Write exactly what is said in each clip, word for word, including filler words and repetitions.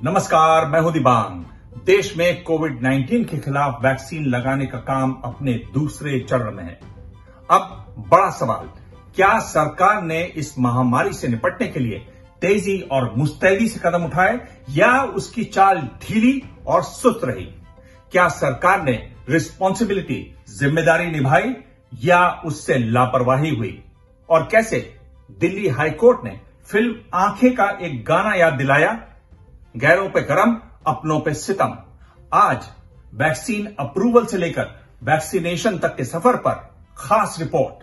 नमस्कार, मैं हूं दिबांग। देश में कोविड नाइन्टीन के खिलाफ वैक्सीन लगाने का काम अपने दूसरे चरण में है। अब बड़ा सवाल, क्या सरकार ने इस महामारी से निपटने के लिए तेजी और मुस्तैदी से कदम उठाए या उसकी चाल ढीली और सुस्त रही? क्या सरकार ने रिस्पॉन्सिबिलिटी, जिम्मेदारी निभाई या उससे लापरवाही हुई? और कैसे दिल्ली हाईकोर्ट ने फिल्म आंखें का एक गाना याद दिलाया, गैरों पे करम, अपनों पे सितम। आज वैक्सीन अप्रूवल से लेकर वैक्सीनेशन तक के सफर पर खास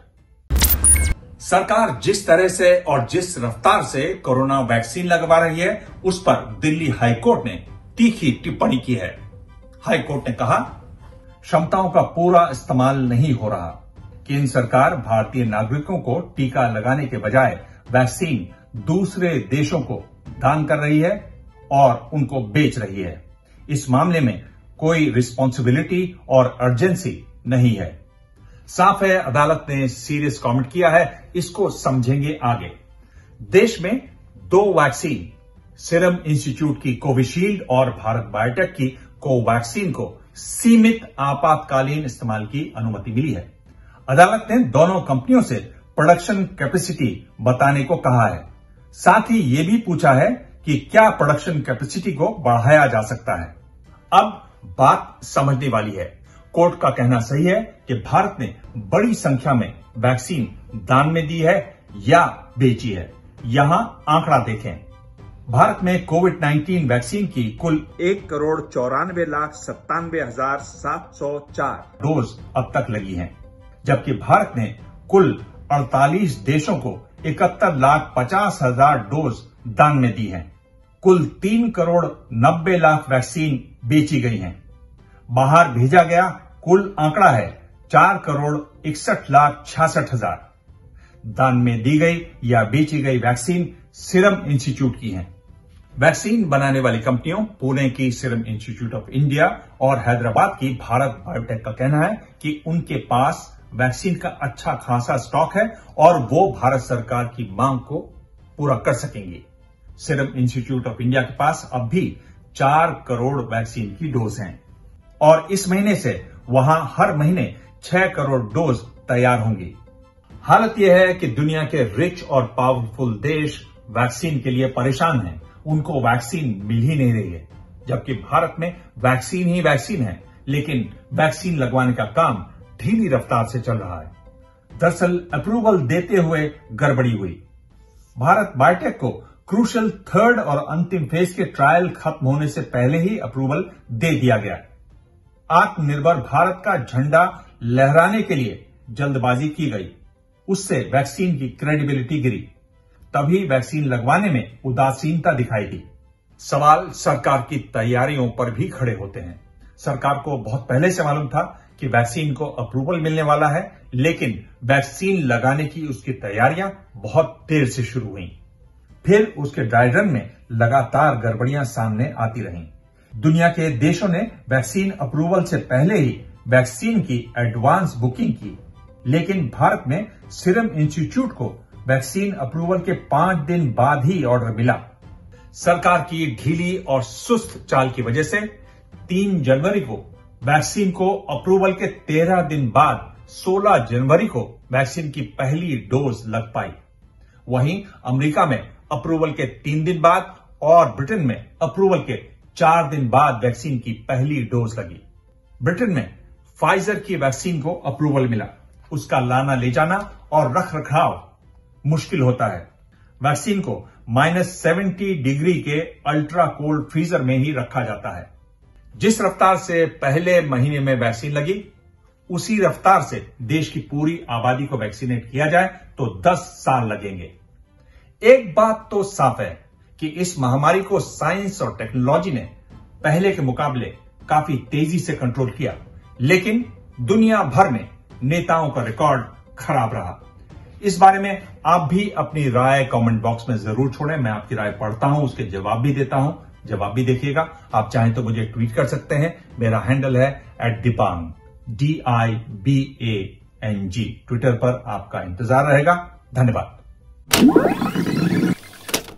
रिपोर्ट। सरकार जिस तरह से और जिस रफ्तार से कोरोना वैक्सीन लगवा रही है, उस पर दिल्ली हाईकोर्ट ने तीखी टिप्पणी की है। हाईकोर्ट ने कहा, क्षमताओं का पूरा इस्तेमाल नहीं हो रहा। केंद्र सरकार भारतीय नागरिकों को टीका लगाने के बजाय वैक्सीन दूसरे देशों को दान कर रही है और उनको बेच रही है। इस मामले में कोई रिस्पॉन्सिबिलिटी और अर्जेंसी नहीं है। साफ है, अदालत ने सीरियस कमेंट किया है, इसको समझेंगे आगे। देश में दो वैक्सीन, सीरम इंस्टीट्यूट की कोविशील्ड और भारत बायोटेक की कोवैक्सीन को सीमित आपातकालीन इस्तेमाल की अनुमति मिली है। अदालत ने दोनों कंपनियों से प्रोडक्शन कैपेसिटी बताने को कहा है। साथ ही यह भी पूछा है कि क्या प्रोडक्शन कैपेसिटी को बढ़ाया जा सकता है। अब बात समझने वाली है। कोर्ट का कहना सही है कि भारत ने बड़ी संख्या में वैक्सीन दान में दी है या बेची है। यहां आंकड़ा देखें। भारत में कोविड नाइन्टीन वैक्सीन की कुल एक करोड़ चौरानवे लाख सत्तानवे हजार सात सौ चार डोज अब तक लगी हैं, जबकि भारत ने कुल अड़तालीस देशों को इकहत्तर लाख पचास हजार डोज दान में दी हैं। कुल तीन करोड़ नब्बे लाख वैक्सीन बेची गई हैं। बाहर भेजा गया कुल आंकड़ा है चार करोड़ इकसठ लाख छियासठ हजार। दान में दी गई या बेची गई वैक्सीन सीरम इंस्टीट्यूट की है। वैक्सीन बनाने वाली कंपनियों पुणे की सीरम इंस्टीट्यूट ऑफ इंडिया और हैदराबाद की भारत बायोटेक का कहना है कि उनके पास वैक्सीन का अच्छा खासा स्टॉक है और वो भारत सरकार की मांग को पूरा कर सकेंगे। सीरम इंस्टीट्यूट ऑफ इंडिया के पास अब भी चार करोड़ वैक्सीन की डोज हैं और इस महीने से वहां हर महीने छह करोड़ डोज तैयार होंगी। हालत यह है कि दुनिया के रिच और पावरफुल देश वैक्सीन के लिए परेशान हैं। उनको वैक्सीन मिल ही नहीं रही है, जबकि भारत में वैक्सीन ही वैक्सीन है, लेकिन वैक्सीन लगवाने का काम ढीली रफ्तार से चल रहा है। दरअसल अप्रूवल देते हुए गड़बड़ी हुई। भारत बायोटेक को क्रूशल थर्ड और अंतिम फेज के ट्रायल खत्म होने से पहले ही अप्रूवल दे दिया गया। आत्मनिर्भर भारत का झंडा लहराने के लिए जल्दबाजी की गई, उससे वैक्सीन की क्रेडिबिलिटी गिरी। तभी वैक्सीन लगवाने में उदासीनता दिखाई दी। सवाल सरकार की तैयारियों पर भी खड़े होते हैं। सरकार को बहुत पहले से मालूम था कि वैक्सीन को अप्रूवल मिलने वाला है, लेकिन वैक्सीन लगाने की उसकी तैयारियां बहुत देर से शुरू हुई। फिर उसके ड्राई रन में लगातार गड़बड़ियां सामने आती रहीं। दुनिया के देशों ने वैक्सीन अप्रूवल से पहले ही वैक्सीन की एडवांस बुकिंग की, लेकिन भारत में सीरम इंस्टीट्यूट को वैक्सीन अप्रूवल के पांच दिन बाद ही ऑर्डर मिला। सरकार की ढीली और सुस्त चाल की वजह से तीन जनवरी को वैक्सीन को अप्रूवल के तेरह दिन बाद सोलह जनवरी को वैक्सीन की पहली डोज लग पाई। वहीं अमेरिका में अप्रूवल के तीन दिन बाद और ब्रिटेन में अप्रूवल के चार दिन बाद वैक्सीन की पहली डोज लगी। ब्रिटेन में फाइजर की वैक्सीन को अप्रूवल मिला। उसका लाना ले जाना और रख रखाव मुश्किल होता है। वैक्सीन को माइनस सेवेंटी डिग्री के अल्ट्रा कोल्ड फ्रीजर में ही रखा जाता है। जिस रफ्तार से पहले महीने में वैक्सीन लगी, उसी रफ्तार से देश की पूरी आबादी को वैक्सीनेट किया जाए तो दस साल लगेंगे। एक बात तो साफ है कि इस महामारी को साइंस और टेक्नोलॉजी ने पहले के मुकाबले काफी तेजी से कंट्रोल किया, लेकिन दुनिया भर में नेताओं का रिकॉर्ड खराब रहा। इस बारे में आप भी अपनी राय कमेंट बॉक्स में जरूर छोड़ें। मैं आपकी राय पढ़ता हूं, उसके जवाब भी देता हूं। जवाब भी देखिएगा। आप चाहें तो मुझे ट्वीट कर सकते हैं। मेरा हैंडल है at Dibang, D I B A N G. Twitter पर आपका इंतजार रहेगा। धन्यवाद।